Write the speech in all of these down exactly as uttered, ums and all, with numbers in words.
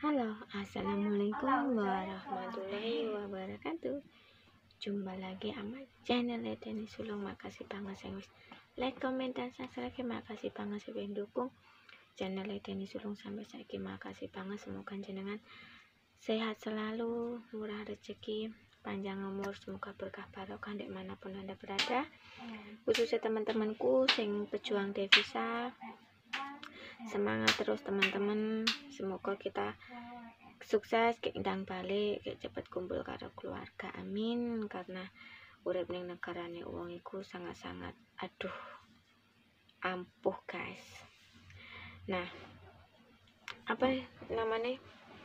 Halo, assalamualaikum warahmatullahi wabarakatuh. Jumpa lagi sama channel Deni Sulung. Makasih banget sing wis like, comment, dan subscribe. Makasih banget sing wis dukung channel Deni Sulung sampai saiki. Makasih banget, semoga jenengan sehat selalu, murah rezeki, panjang umur, semoga berkah barokah dimanapun Anda berada. Khususnya teman-temanku sing pejuang devisa, semangat terus teman-teman, semoga kita sukses kayak ndang balik, kayak cepet kumpul karo keluarga, amin. Karena urip ning negarane wong iku sangat-sangat aduh ampuh guys. Nah, apa namanya,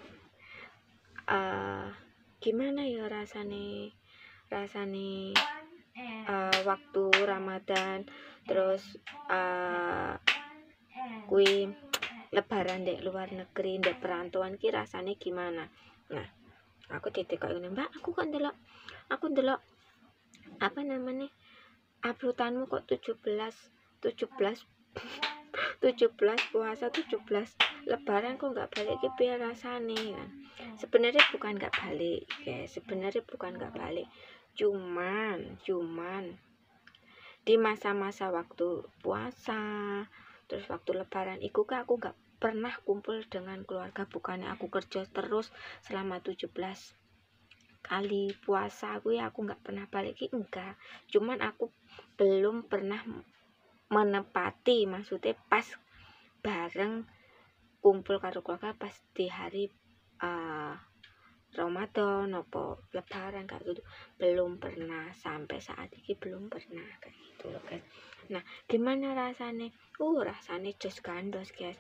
uh, gimana ya rasane rasane uh, waktu Ramadan, terus uh, kui lebaran dek luar negeri, dek perantauan ki rasanya gimana. Nah, aku titik kok ini, mbak, aku kok ndelok aku ndelok apa namanya uploadanmu kok tujuh belas tujuh belas tujuh belas puasa, tujuh belas lebaran kok nggak balik ki piye rasane kan. Sebenarnya bukan nggak balik guys, sebenarnya bukan nggak balik, cuman cuman di masa-masa waktu puasa terus waktu lebaran iku kan aku gak pernah kumpul dengan keluarga. Bukannya aku kerja terus selama tujuh belas kali puasa aku ya aku gak pernah balik, enggak, cuman aku belum pernah menepati, maksudnya pas bareng kumpul karo keluarga pas di hari uh, Ramadan apa lebaran kayak gitu, belum pernah, sampai saat ini belum pernah kayak gitu loh guys. Nah, gimana rasanya? Uh, rasanya jos gandos guys.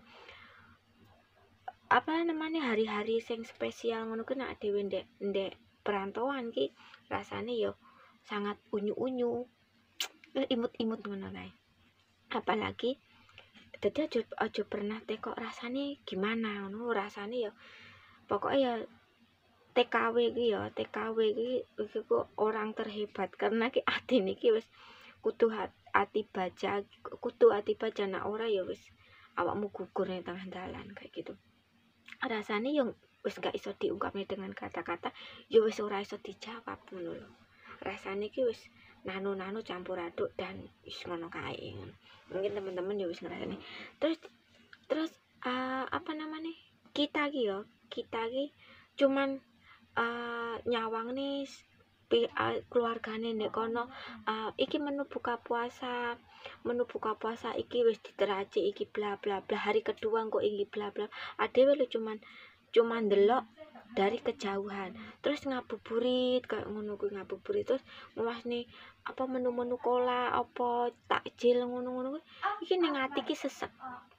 Apa namanya, hari-hari sing spesial ngono ku nek dhewe ndek ndek perantauan ki rasanya yo sangat unyu-unyu, imut-imut ngono kae. Apalagi dadi aja aja pernah tekok rasanya gimana ngono, rasanya yo pokoknya ya T K W ki ya, T K W ki iki orang terhebat, karena ki atine ki wis kudu ati baja, kudu ati baja, nak ora ya wis awakmu gugur ning tengah dalan kayak gitu. Rasane yang wis gak iso diungkapne dengan kata-kata, ya wis ora iso dijawab ngono lho. Rasane ki wis nano-nano campur aduk dan wis ngono kae. Mungkin teman-teman ya wis ngrasane. Terus terus uh, apa namanya? Kita ki ya, kita ki cuman uh, nyawang nih uh, keluargane nek kono, uh, iki menu buka puasa, menu buka puasa iki wis diteraci, iki bla bla bla, hari kedua kok iki bla bla. Adewe lu cuman cuman delok dari kejauhan, terus ngabuburit kayak ngono kuwi, ngabuburit terus ngulas nih apa menu-menu kola apa takjil ngono-ngono kuwi, iki ning ati ki sesek.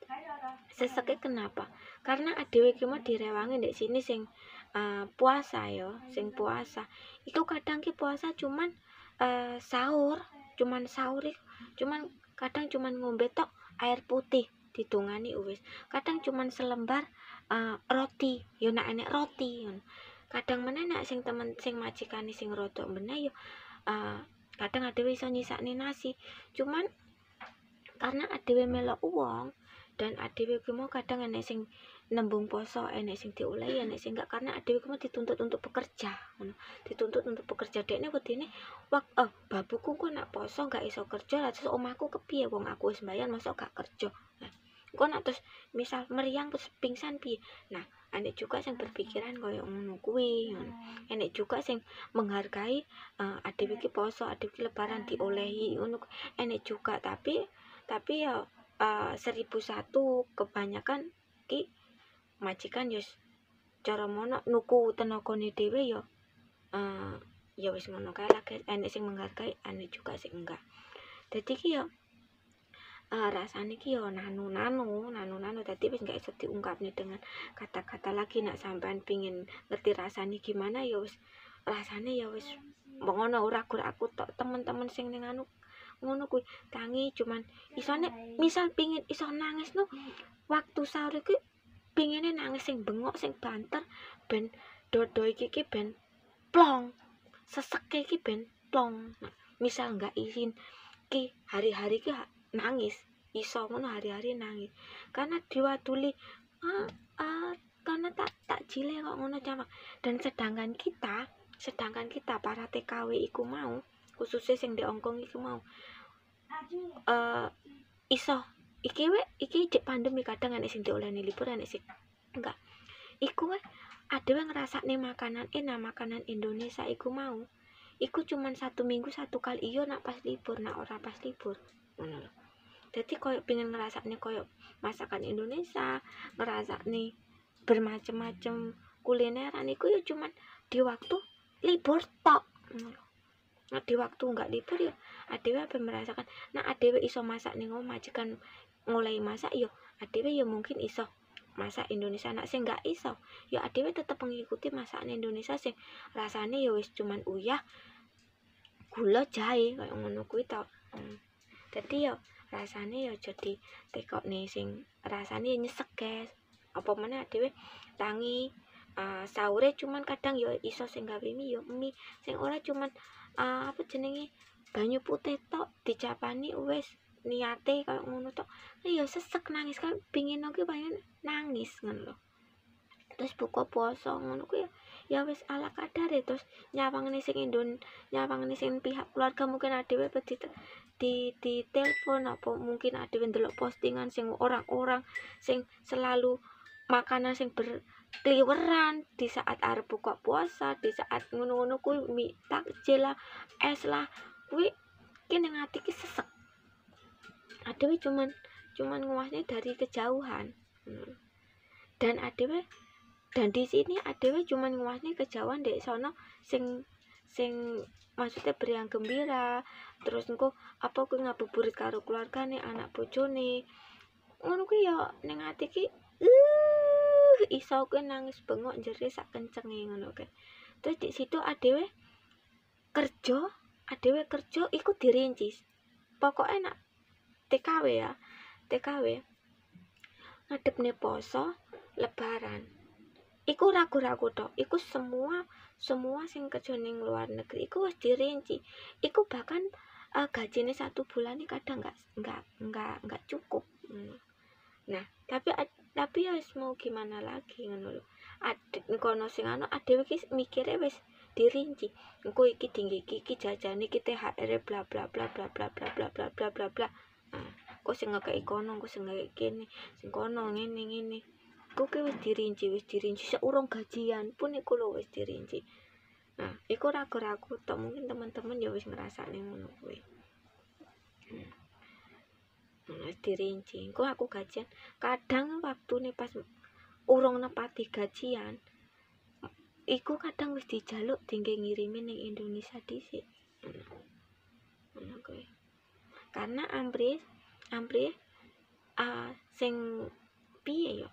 Seseknya kenapa? Karena adewe ki mah direwangi ndek sini sing Uh, puasa yo, sing puasa itu kadang ki puasa cuman uh, sahur, cuman sahur cuman kadang cuman ngombe tok air putih ditungani wis, kadang cuman selembar uh, roti yo, nak enek roti, kadang meneh nak sing temen sing majikane sing rodok meneh yo uh, kadang adewe iso nyisakne nasi, cuman karena adewe melok uang dan adewe ki mau kadang enek sing nembung poso, enek sing diolehi, enek sing enggak, karena adewe ki dituntut untuk bekerja, dituntut untuk bekerja. Dekne wedine wak oh babuku kok nak poso gak iso kerja, lah terus omahku kepiye wong aku wis mbayar masa gak kerja. Nah, kok nak terus misal meriang terus pingsan piye. Nah, enek juga sing berpikiran koyo ngono kuwi, enek juga sing menghargai uh, adewe ki poso, adewe ki lebaran diolehi ngono, enek juga, tapi tapi ya uh, seribu satu kebanyakan ki majikan yos cara mono nuku tenagane dhewe ya uh, ya wis ngono kae lah guys. Enek sing menghargai, enek juga sing enggak. Dadi ki ya uh, rasane ki ya nanu-nanu nanu-nanu dadi wis gak iso diungkapne dengan kata-kata lagi. Nak sampean pingin ngerti rasane gimana ya wis rasane ya wis ngono, ora gur aku tok, temen-temen sing ning anu ngono kuwi tangi cuman isone misal pingin iso nangis no waktu sahur iki, pingine nangis sing bengok sing banter ben dodo iki ki ben plong, seseke iki ben plong. Nah, misal enggak izin ki hari-hari ki nangis, iso ngono hari-hari nangis karena diwaduli ah, ah, karena tak tak kecil kok ngono campang. Dan sedangkan kita sedangkan kita para T K W iku mau, khususnya sing di Hongkong iku mau uh, iso iki we iki cek pandemi kadang enek sing diolehne libur enek sing enggak. Iku we adewe ngrasakne makanan enak, makanan Indonesia iku mau iku cuman satu minggu satu kali iyo nak pas libur, nak ora pas libur ngono lho. Dadi koyo pengen ngrasakne koyo masakan Indonesia, ngrasakne bermacam-macam kulineran iku ya cuman di waktu libur tok. Nah, di waktu enggak libur ya adewe apa merasakan. Nah, adewe iso masak ning omah majikan mulai masak yo adewe ya mungkin iso masak Indonesia. Nak sing enggak iso ya adewe tetep mengikuti masakan Indonesia sing rasane ya wis cuman uyah, gula, jahe kayak ngono kuwi tok. Hmm. Dadi ya rasane ya jadi tekokne sing rasane nyesek guys. Apa meneh adewe tangi Uh, sahure cuman kadang ya iso sing gawe mie ya mie sing ora cuman uh, apa jenenge banyu putih tok dicapani wis niate kayak ngono tok. Ya sesek nangis kan pingin oke pengen nangis ngono lho. Terus buka puasa ngono ku ya ya wis ala kadare. Terus nyawangne sing Indon nyawangne sing pihak keluarga mungkin adewe di di di telepon apa mungkin adewe ndelok postingan sing orang-orang sing selalu makanan sing berkeliweran di saat arep buka puasa, di saat ngono-ngono kuwi mie takjil lah, es lah, kuwi ki ning ati ki sesek. Adewe cuman cuman nguasnya dari kejauhan. Hmm. Dan adewe dan di sini adewe cuman nguasnya kejauhan dek sono sing sing maksudnya beriang gembira, terus engko apa kuwi ngabuburit karo keluargane, anak bojone. Ngono kuwi ya ning ati ki uh iso kuwi nangis bengok jere sak kencenge ngono kae. Terus di situ adewe kerja, adewe kerja iku dirinci. Pokoknya nak T K W ya, T K W ngadepne poso, lebaran. Iku ragu-ragu tok, iku semua semua sing kerja ning luar negeri iku wis dirinci. Iku bahkan uh, gajine satu bulan ini kadang enggak enggak enggak enggak cukup. Hmm. Nah, tapi tapi ya wis mau gimana lagi ngono lho. Adik kono sing ana adewe iki mikire wis dirinci. Engko iki tinggi iki iki jajane iki T H R bla bla bla bla bla bla bla bla bla bla bla. Nah, kok sing ngekeki kono, kok sing ngekeki kene, sing kono ngene ngene. Kok wis dirinci, wis dirinci seurung gajian pun iku lho wis dirinci. Nah, iku ragu-ragu tok mungkin teman-teman ya wis ngrasakne ngono kuwi. Hmm. Wis dirinci. Engko aku gajian, kadang waktune pas urung nepati gajian, iku kadang wis dijaluk dingge ngirimin ning Indonesia dhisik. Ngono kuwi. Karena ampre ampre uh, sing piye yo?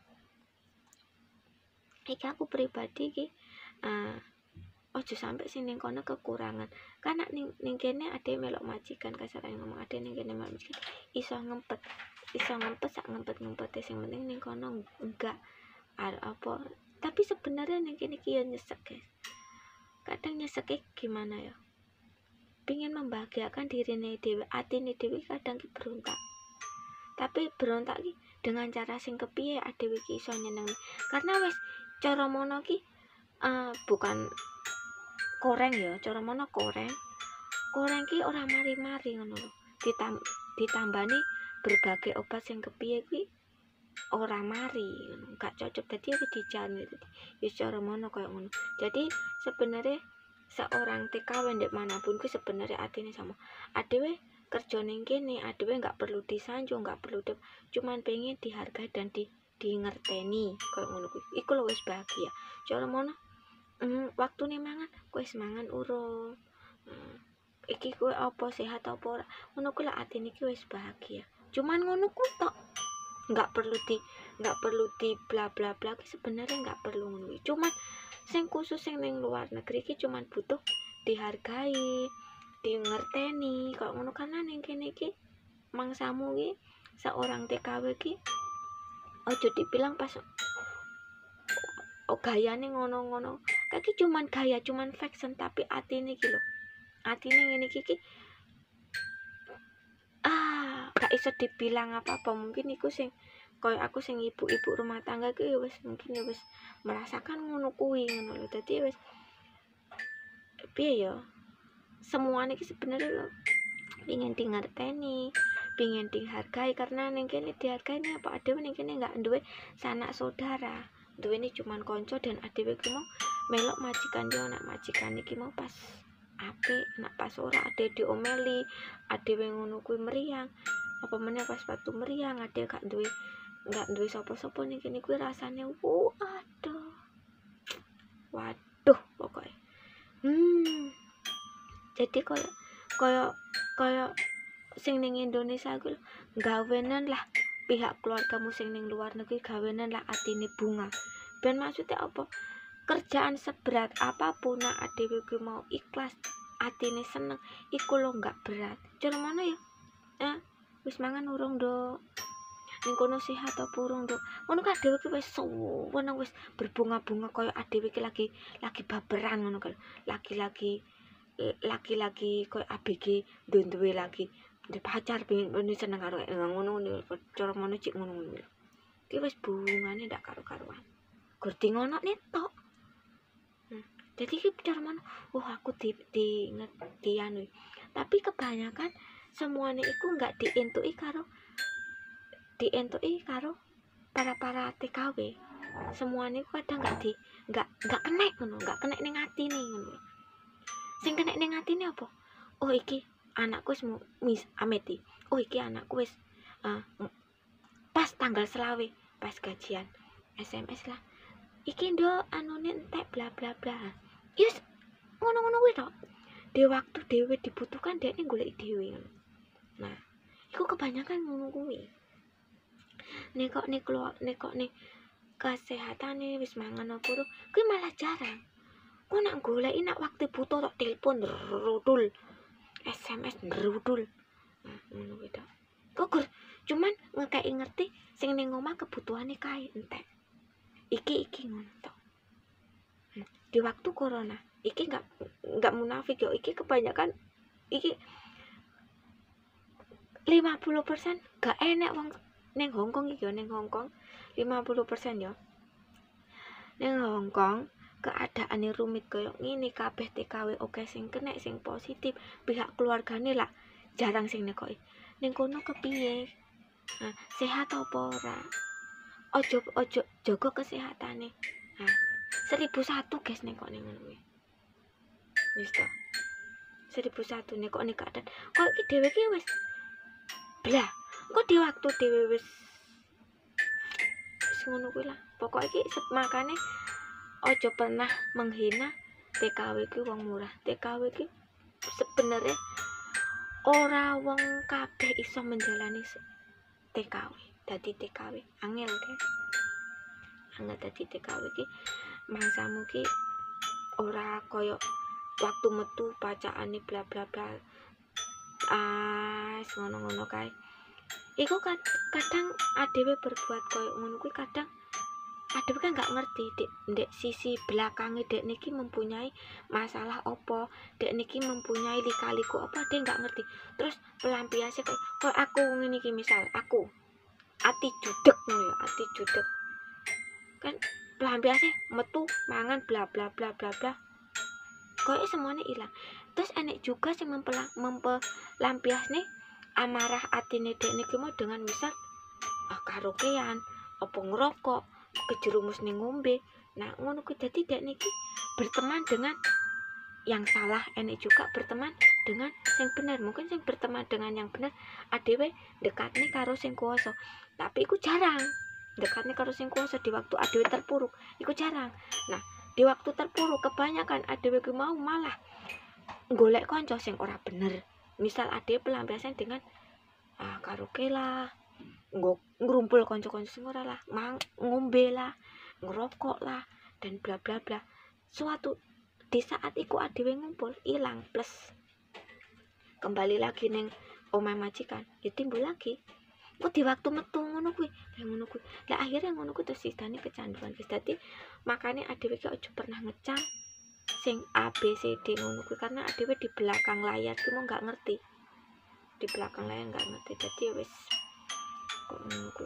Iki aku pribadi iki uh, ojo sampai sing ning kono kekurangan. Karena ning ning kene ade melok majikan kasarane ngomong ade ning kene melok majikan iso ngempet. Iso ngempet sak ngempet-ngempete sing penting ning kono enggak ada apa. Tapi sebenarnya ning kene ki yo nyesek, guys. Kadang nyesek gimana ya? Pingin membahagiakan dirine dhewe, atine dhewe kadang ki berontak. Tapi berontak ki dengan cara sing kepiye adewe ki iso nyenengi. Karena wis cara mono ki uh, bukan koreng ya, cara mono koreng. Koreng ki ora mari-mari ngono lho. Ditam ditambani berbagai obat sing kepiye ki ora mari, gak cocok. Dadi wis dijani. Ya cara mono koyo ngono. Jadi sebenarnya seorang T K W ndek manapun ku sebenarnya atine sama. Adewe kerja ning kene, adewe gak perlu disanjung, gak perlu de, cuman pengen dihargai dan di di ngerteni koyo ngono kuwi. Iku lho wis bahagia. Cara mono Hmm, waktu nih mangan, kue semangan urung. Hmm, iki kue apa sehat apa ora? Ngono ku lah atine iki wis bahagia. Cuman ngono ku tok. Enggak perlu di enggak perlu di bla bla bla ki sebenarnya enggak perlu ngono. Cuman sing khusus sing ning luar negeri ki cuman butuh dihargai, di ngerteni kok ngono. Karena ning kene iki mangsamu ki seorang T K W ki ojo dibilang pas oh gayane ngono-ngono. Kaki cuman gaya, cuman fashion tapi atine iki lho. Atine ngene iki ki ah, gak iso dibilang apa-apa. Mungkin iku sing koyo aku sing ibu-ibu rumah tangga ki ya wis mungkin ya wis merasakan ngono kuwi ngono lho. Dadi wis piye ya, semuanya ki sebenarnya pengen di ngerteni, pengen dihargai, karena ning kene dihargai nih apa adewe ning kene nggak duwe sanak saudara, duwene cuman konco dan adewe ki mau melok majikan yo, nak majikan iki mau pas apik, nak pas ora ade diomeli, adewe ngono kuwi meriang, apa meneh pas watu meriang ade gak duwe nggak duwe sapa-sapa ning kene kuwi rasane waduh. Waduh pokoknya. Hmm. Jadi koyo koyo koyo sing ning Indonesia ku gawenan lah pihak keluargamu sing ning luar negeri gawenan lah atine bunga. Ben maksudnya apa? Kerjaan seberat apapun nak adewe ku mau ikhlas, atine seneng, iku lo nggak berat. Cara mana ya? Eh, wis mangan urung do? Ning kono sehat apa urung do? Ngono ka adewe ku wis suweneng wis berbunga-bunga koyo adewe ki lagi lagi baberan ngono kan. Lagi-lagi laki-laki koyo A B G duwe lagi duwe pacar pengen seneng karo ngono ngono cara ngono cik ngono ngono iki wis bungane ndak karo-karuan gurdi ngono nih tok. Hmm. Jadi iki cara mana oh aku di di ngerti anu tapi kebanyakan semuanya itu enggak dientuki karo dientuki karo para-para T K W. Semuanya kadang enggak di enggak enggak kena ngono enggak kena ning atine ngono. Sing kena ning atine apa? Oh iki anakku wis mis ameti. Oh iki anakku wis uh, pas tanggal selawe pas gajian S M S lah. Iki ndo anune entek bla bla bla. Yes ngono-ngono kuwi tok. Di waktu dhewe dibutuhkan dekne golek dhewe. Nah, iku kebanyakan ngono kuwi. Nek kok nek nek kok nek kesehatane wis mangan apa kuwi malah jarang. Kok nak goleki nak waktu butuh tok telepon rudul, S M S rudul. Nah, ngono kuwi tok. Kok cuman ngekeki ngerti sing ning omah kebutuhane kae entek. Iki iki ngono tok. Di waktu corona, iki enggak enggak munafik yo, iki kebanyakan iki lima puluh persen gak enek wong ning Hongkong iki yo, ning Hongkong lima puluh persen yo. Ning Hongkong keadaane rumit koyo ngene kabeh T K W oke sing kena sing positif pihak keluargane lah jarang sing nekoki ning kono kepiye nah, sehat apa ora ojo ojo jaga kesehatane nah seribu satu guys nek kok ning ngono kuwi wis to seribu satu nek kok nek keadaan kok iki dhewe ki wis blah kok di waktu dhewe wis wis ngono kuwi lah pokok iki makane ojo pernah menghina T K W ki wong murah. T K W ki sebenarnya ora wong kabeh iso menjalani T K W. Dadi T K W angel guys. Angel dadi T K W ki mangsamu ki ora koyo waktu metu bacaane bla bla bla. Ah, ngono-ngono kae. Iku kan kadang adewe berbuat koyo ngono kuwi kadang adewe kan gak ngerti dek, dek sisi belakangnya dek niki mempunyai masalah opo, dek niki mempunyai lika-liku apa dia gak ngerti. Terus pelampiasnya kok kok aku ngene iki misal aku ati judek ngono ya, ati judek. Kan pelampiasnya metu mangan bla bla bla bla bla. Kok semuanya hilang. Terus enek juga sing mempelang mempelampiasne amarah atine dek niki mau dengan misal ah karaokean, opo ngerokok kejerumus ning ngombe. Nah ngono kuwi dadi dek niki berteman dengan yang salah, enek juga berteman dengan yang benar. Mungkin sing berteman dengan yang benar adewe dekatne karo sing kuwasa. Tapi iku jarang. Dekatne karo sing kuwasa di waktu adewe terpuruk, iku jarang. Nah, di waktu terpuruk kebanyakan adewe ku mau malah golek kanca sing ora bener. Misal adewe pelampiasan dengan ah karaoke lah, ngrumpul kanca-kanca sing ora lah, ngombe lah, ngerokok lah dan bla bla bla. Suatu di saat iku adewe ngumpul ilang plus kembali lagi neng omah majikan, ya timbul lagi. Kok di waktu metu ngono kuwi, ya ngono kuwi. Lah akhirnya ngono kuwi terus sidane kecanduan. Wis dadi makane adewe ki ojo pernah ngecam sing A B C D ngono kuwi karena adewe di belakang layar ki mau gak ngerti. Di belakang layar gak ngerti. Dadi wis kok ngono kuwi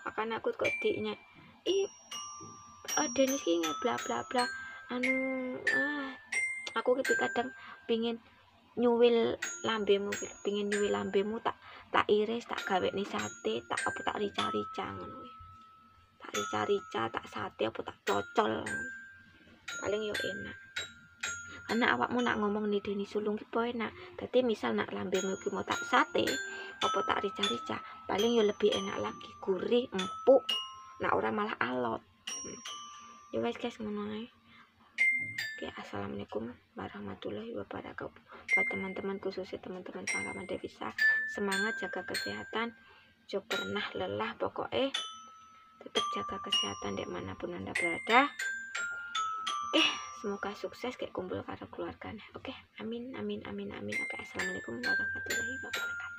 akan aku kok diknya ih uh, Denis ki bla bla bla anu ah aku ki kadang pingin nyuwil lambemu gitu, pingin nyuwil lambemu tak tak iris tak gawe nih sate tak apa tak rica-rica ngono tak rica-rica tak sate apa tak cocol paling yo enak karena awakmu nak ngomong nih Deni sulung ki enak dadi misal nak lambemu ki mau tak sate apa tak rica-rica paling yo lebih enak lagi gurih empuk nak ora malah alot hmm. Yo guys guys ngono ae. Oke, assalamualaikum warahmatullahi wabarakatuh. Buat teman-teman khususnya teman-teman pengalaman devisa, semangat jaga kesehatan, jangan pernah lelah pokoknya tetap jaga kesehatan dimanapun anda berada. Oke, semoga sukses kayak kumpul karo keluarganya. Oke, amin amin amin amin. Oke, assalamualaikum warahmatullahi wabarakatuh.